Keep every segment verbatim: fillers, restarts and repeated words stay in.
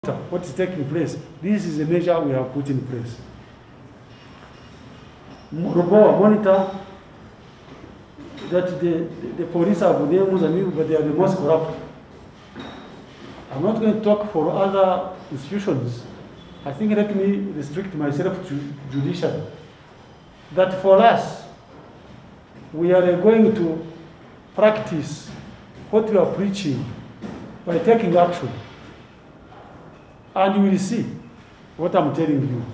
what is taking place. This is a measure we have put in place. Robo monitor that the, the police have the Mozambique, but they are the most corrupt. I'm not going to talk for other institutions. I think let me restrict myself to judiciary. That for us, we are going to practice what we are preaching by taking action. And you will see what I'm telling you.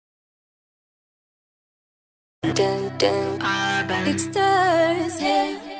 Dun, dun. It's Thursday.